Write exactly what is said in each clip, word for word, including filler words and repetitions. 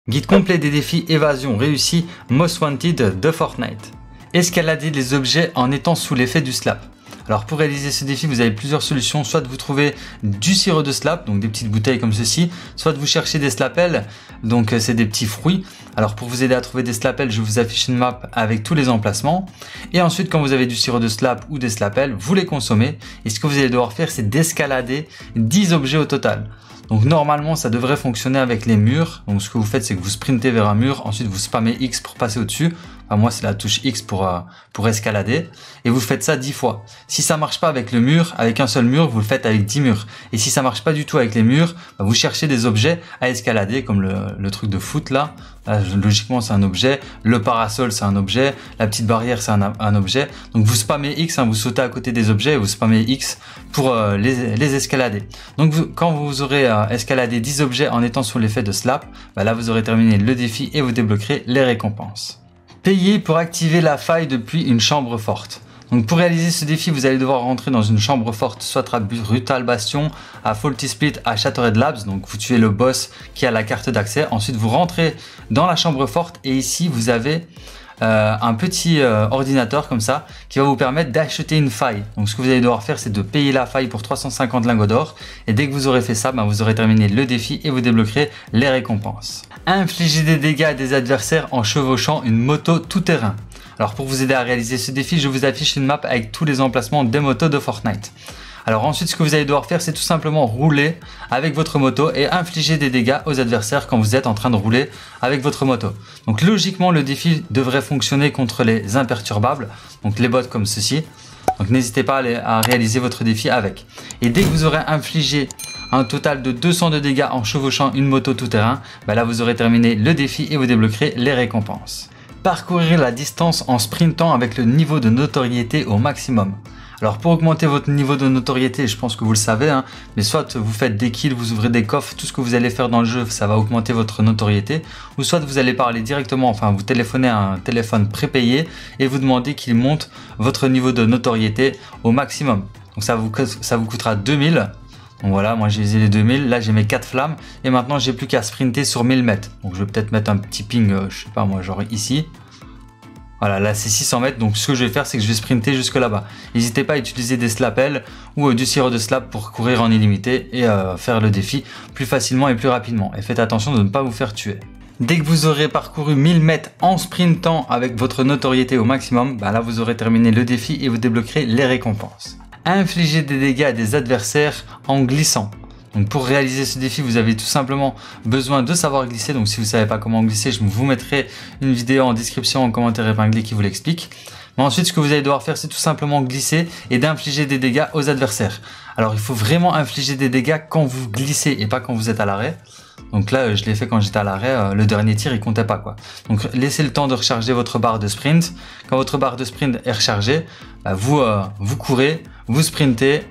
Guide complet des défis évasion réussi Most Wanted de Fortnite. Escalader les objets en étant sous l'effet du slap. Alors pour réaliser ce défi, vous avez plusieurs solutions. Soit vous trouvez du sirop de slap, donc des petites bouteilles comme ceci. Soit vous cherchez des slapels, donc c'est des petits fruits. Alors pour vous aider à trouver des slapels, je vous affiche une map avec tous les emplacements. Et ensuite, quand vous avez du sirop de slap ou des slapels, vous les consommez. Et ce que vous allez devoir faire, c'est d'escalader dix objets au total. Donc normalement, ça devrait fonctionner avec les murs. Donc ce que vous faites, c'est que vous sprintez vers un mur. Ensuite, vous spammez X pour passer au-dessus. Enfin, moi, c'est la touche X pour, euh, pour escalader. Et vous faites ça dix fois. Si ça marche pas avec le mur, avec un seul mur, vous le faites avec dix murs. Et si ça marche pas du tout avec les murs, bah, vous cherchez des objets à escalader, comme le, le truc de foot là. Là, logiquement, c'est un objet. Le parasol, c'est un objet. La petite barrière, c'est un, un objet. Donc vous spammez X, hein, vous sautez à côté des objets et vous spammez X pour euh, les, les escalader. Donc vous, quand vous aurez euh, escaladé dix objets en étant sous l'effet de slap, bah là vous aurez terminé le défi et vous débloquerez les récompenses. Payer pour activer la faille depuis une chambre forte. Donc pour réaliser ce défi, vous allez devoir rentrer dans une chambre forte, soit à Brutal Bastion, à Faulty Split, à Shattered Labs. Donc vous tuez le boss qui a la carte d'accès. Ensuite vous rentrez dans la chambre forte et ici vous avez euh, un petit euh, ordinateur comme ça qui va vous permettre d'acheter une faille. Donc ce que vous allez devoir faire, c'est de payer la faille pour trois cent cinquante lingots d'or. Et dès que vous aurez fait ça, ben, vous aurez terminé le défi et vous débloquerez les récompenses. Infliger des dégâts à des adversaires en chevauchant une moto tout-terrain. Alors pour vous aider à réaliser ce défi, je vous affiche une map avec tous les emplacements des motos de Fortnite. Alors ensuite, ce que vous allez devoir faire, c'est tout simplement rouler avec votre moto et infliger des dégâts aux adversaires quand vous êtes en train de rouler avec votre moto. Donc logiquement, le défi devrait fonctionner contre les imperturbables, donc les bots comme ceci. Donc n'hésitez pas à, les, à réaliser votre défi avec. Et dès que vous aurez infligé un total de deux cents de dégâts en chevauchant une moto tout-terrain, bah là vous aurez terminé le défi et vous débloquerez les récompenses. Parcourir la distance en sprintant avec le niveau de notoriété au maximum. Alors pour augmenter votre niveau de notoriété, je pense que vous le savez, hein, mais soit vous faites des kills, vous ouvrez des coffres, tout ce que vous allez faire dans le jeu, ça va augmenter votre notoriété. Ou soit vous allez parler directement, enfin vous téléphonez à un téléphone prépayé et vous demandez qu'il monte votre niveau de notoriété au maximum. Donc ça vous, ça vous coûtera deux mille. Donc voilà, moi j'ai les deux mille, là j'ai mes quatre flammes et maintenant j'ai plus qu'à sprinter sur mille mètres. Donc je vais peut-être mettre un petit ping, euh, je sais pas moi, genre ici. Voilà, là c'est six cents mètres, donc ce que je vais faire c'est que je vais sprinter jusque là-bas. N'hésitez pas à utiliser des slapels ou euh, du sirop de slap pour courir en illimité et euh, faire le défi plus facilement et plus rapidement. Et faites attention de ne pas vous faire tuer. Dès que vous aurez parcouru mille mètres en sprintant avec votre notoriété au maximum, bah là vous aurez terminé le défi et vous débloquerez les récompenses. Infliger des dégâts à des adversaires en glissant. Donc pour réaliser ce défi, vous avez tout simplement besoin de savoir glisser. Donc si vous ne savez pas comment glisser, je vous mettrai une vidéo en description, en commentaire épinglé qui vous l'explique. Mais ensuite, ce que vous allez devoir faire, c'est tout simplement glisser et d'infliger des dégâts aux adversaires. Alors il faut vraiment infliger des dégâts quand vous glissez et pas quand vous êtes à l'arrêt. Donc là, je l'ai fait quand j'étais à l'arrêt, le dernier tir, il comptait pas quoi. Donc laissez le temps de recharger votre barre de sprint. Quand votre barre de sprint est rechargée, bah, vous, euh, vous courez, vous sprintez,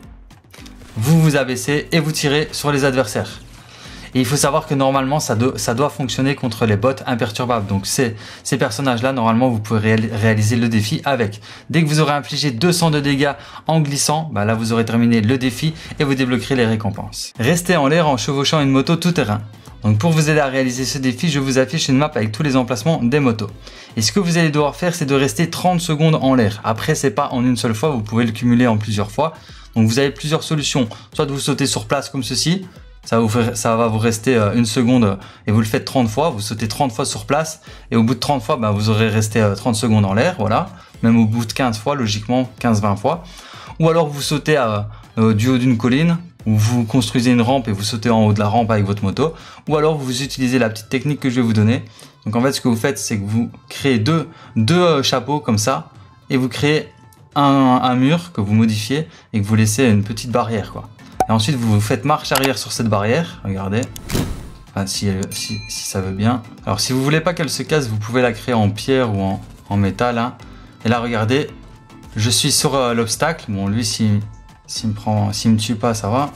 vous vous abaissez et vous tirez sur les adversaires. Et il faut savoir que normalement, ça, do, ça doit fonctionner contre les bots imperturbables. Donc ces, ces personnages-là, normalement, vous pouvez ré réaliser le défi avec. Dès que vous aurez infligé deux cents de dégâts en glissant, bah là vous aurez terminé le défi et vous débloquerez les récompenses. Restez en l'air en chevauchant une moto tout-terrain. Donc pour vous aider à réaliser ce défi, je vous affiche une map avec tous les emplacements des motos. Et ce que vous allez devoir faire, c'est de rester trente secondes en l'air. Après, c'est pas en une seule fois, vous pouvez le cumuler en plusieurs fois. Donc vous avez plusieurs solutions. Soit vous sautez sur place comme ceci, ça va vous, faire, ça va vous rester une seconde et vous le faites trente fois. Vous sautez trente fois sur place et au bout de trente fois, ben, vous aurez resté trente secondes en l'air. Voilà. Même au bout de quinze fois, logiquement quinze vingt fois. Ou alors vous sautez à, euh, du haut d'une colline, ou vous construisez une rampe et vous sautez en haut de la rampe avec votre moto, ou alors vous utilisez la petite technique que je vais vous donner. Donc en fait, ce que vous faites, c'est que vous créez deux, deux euh, chapeaux comme ça, et vous créez un, un mur que vous modifiez et que vous laissez une petite barrière, quoi. Et ensuite, vous faites marche arrière sur cette barrière, regardez, enfin, si, elle, si, si ça veut bien. Alors si vous voulez pas qu'elle se casse, vous pouvez la créer en pierre ou en, en métal, hein. Et là, regardez, je suis sur euh, l'obstacle. Bon, lui, si... S'il me prend, s'il me tue pas, ça va.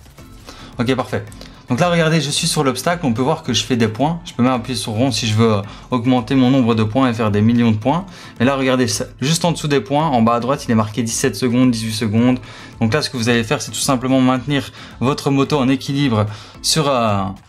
Ok, parfait. Donc là, regardez, je suis sur l'obstacle. On peut voir que je fais des points. Je peux même appuyer sur rond si je veux augmenter mon nombre de points et faire des millions de points. Mais là, regardez, juste en dessous des points, en bas à droite, il est marqué dix-sept secondes, dix-huit secondes. Donc là, ce que vous allez faire, c'est tout simplement maintenir votre moto en équilibre sur, euh,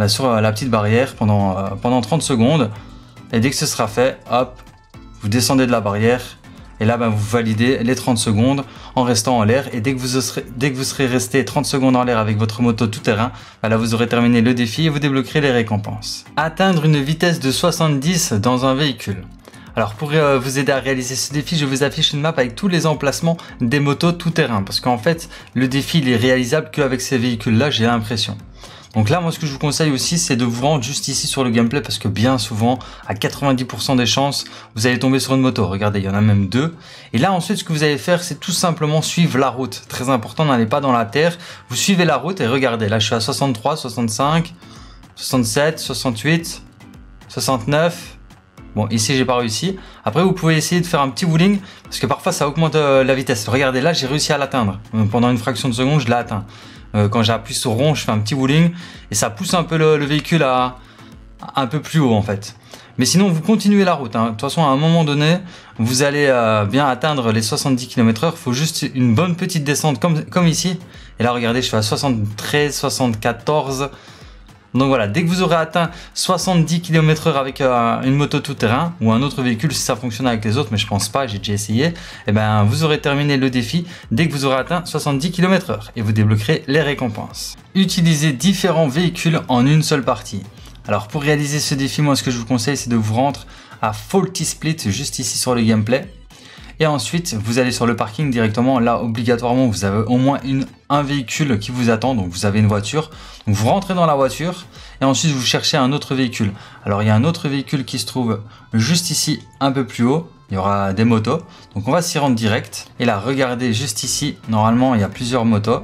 bah, sur la petite barrière pendant, euh, pendant trente secondes. Et dès que ce sera fait, hop, vous descendez de la barrière. Et là, bah, vous validez les trente secondes en restant en l'air. Et dès que, vous serez, dès que vous serez resté trente secondes en l'air avec votre moto tout-terrain, bah, là, vous aurez terminé le défi et vous débloquerez les récompenses. Atteindre une vitesse de soixante-dix dans un véhicule. Alors pour euh, vous aider à réaliser ce défi, je vous affiche une map avec tous les emplacements des motos tout-terrain. Parce qu'en fait, le défi il est réalisable qu'avec ces véhicules-là, j'ai l'impression. Donc là, moi, ce que je vous conseille aussi, c'est de vous rendre juste ici sur le gameplay parce que bien souvent, à quatre-vingt-dix pour cent des chances, vous allez tomber sur une moto. Regardez, il y en a même deux. Et là, ensuite, ce que vous allez faire, c'est tout simplement suivre la route. Très important, n'allez pas dans la terre. Vous suivez la route et regardez. Là, je suis à soixante-trois, soixante-cinq, soixante-sept, soixante-huit, soixante-neuf. Bon, ici, j'ai pas réussi. Après, vous pouvez essayer de faire un petit wheeling parce que parfois, ça augmente euh, la vitesse. Regardez, là, j'ai réussi à l'atteindre. Pendant une fraction de seconde, je l'ai atteint. Euh, quand j'appuie sur rond, je fais un petit wheeling et ça pousse un peu le, le véhicule à, à un peu plus haut en fait. Mais sinon, vous continuez la route. Hein. De toute façon, à un moment donné, vous allez euh, bien atteindre les soixante-dix kilomètres heure. Il faut juste une bonne petite descente comme, comme ici. Et là, regardez, je suis à soixante-treize, soixante-quatorze. Donc voilà, dès que vous aurez atteint soixante-dix kilomètres heure avec euh, une moto tout-terrain ou un autre véhicule, si ça fonctionne avec les autres, mais je pense pas, j'ai déjà essayé, et ben vous aurez terminé le défi dès que vous aurez atteint soixante-dix kilomètres heure et vous débloquerez les récompenses. Utilisez différents véhicules en une seule partie. Alors pour réaliser ce défi, moi ce que je vous conseille, c'est de vous rendre à Faulty Split, juste ici sur le gameplay. Et ensuite, vous allez sur le parking directement. Là, obligatoirement, vous avez au moins une, un véhicule qui vous attend. Donc, vous avez une voiture. Donc, vous rentrez dans la voiture et ensuite, vous cherchez un autre véhicule. Alors, il y a un autre véhicule qui se trouve juste ici, un peu plus haut. Il y aura des motos. Donc, on va s'y rendre direct. Et là, regardez juste ici. Normalement, il y a plusieurs motos.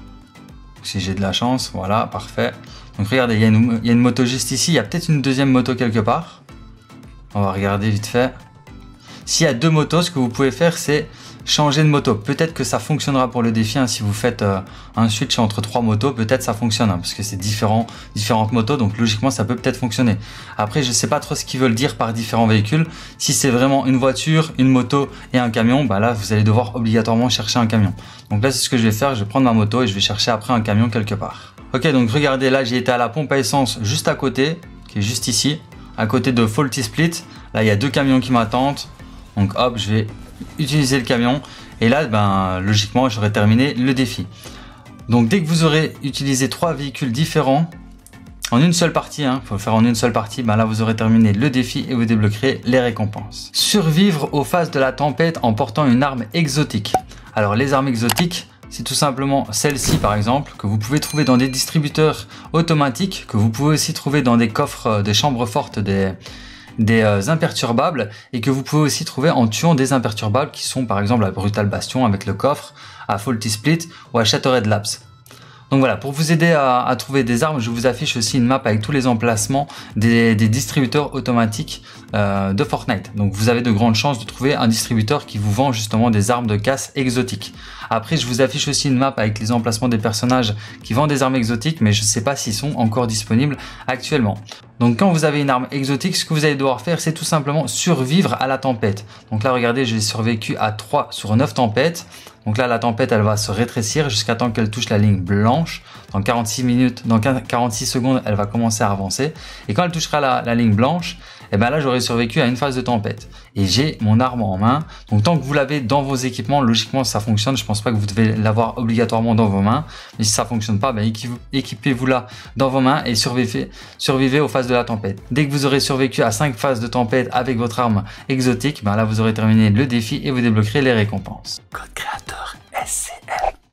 Si j'ai de la chance, voilà, parfait. Donc, regardez, il y a une, il y a une moto juste ici. Il y a peut-être une deuxième moto quelque part. On va regarder vite fait. S'il y a deux motos, ce que vous pouvez faire, c'est changer de moto. Peut-être que ça fonctionnera pour le défi. Hein, si vous faites euh, un switch entre trois motos, peut-être ça fonctionne. Hein, parce que c'est différent, différentes motos. Donc logiquement, ça peut peut-être fonctionner. Après, je ne sais pas trop ce qu'ils veulent dire par différents véhicules. Si c'est vraiment une voiture, une moto et un camion, bah là, vous allez devoir obligatoirement chercher un camion. Donc là, c'est ce que je vais faire. Je vais prendre ma moto et je vais chercher après un camion quelque part. Ok, donc regardez, là, j'ai été à la pompe à essence juste à côté, qui est juste ici, à côté de Faulty Split. Là, il y a deux camions qui m'attendent. Donc hop, je vais utiliser le camion et là, ben, logiquement, j'aurai terminé le défi. Donc dès que vous aurez utilisé trois véhicules différents en une seule partie, il hein, faut le faire en une seule partie, ben là vous aurez terminé le défi et vous débloquerez les récompenses. Survivre aux phases de la tempête en portant une arme exotique. Alors les armes exotiques, c'est tout simplement celle-ci par exemple, que vous pouvez trouver dans des distributeurs automatiques, que vous pouvez aussi trouver dans des coffres, des chambres fortes, des... des euh, imperturbables et que vous pouvez aussi trouver en tuant des imperturbables qui sont par exemple à Brutal Bastion avec le coffre, à Faulty Split ou à Shattered Labs. Donc voilà, pour vous aider à, à trouver des armes, je vous affiche aussi une map avec tous les emplacements des, des distributeurs automatiques euh, de Fortnite. Donc vous avez de grandes chances de trouver un distributeur qui vous vend justement des armes de casse exotiques. Après, je vous affiche aussi une map avec les emplacements des personnages qui vendent des armes exotiques, mais je ne sais pas s'ils sont encore disponibles actuellement. Donc quand vous avez une arme exotique, ce que vous allez devoir faire, c'est tout simplement survivre à la tempête. Donc là, regardez, j'ai survécu à trois sur neuf tempêtes. Donc là, la tempête, elle va se rétrécir jusqu'à temps qu'elle touche la ligne blanche. Dans quarante-six minutes, dans quarante-six secondes, elle va commencer à avancer. Et quand elle touchera la, la ligne blanche, et ben là, j'aurai survécu à une phase de tempête. Et j'ai mon arme en main. Donc tant que vous l'avez dans vos équipements, logiquement, ça fonctionne. Je pense pas que vous devez l'avoir obligatoirement dans vos mains. Mais si ça fonctionne pas, ben équipez-vous là dans vos mains et survivez, survivez aux phases de la tempête. Dès que vous aurez survécu à cinq phases de tempête avec votre arme exotique, ben là, vous aurez terminé le défi et vous débloquerez les récompenses. Code créateur S C M.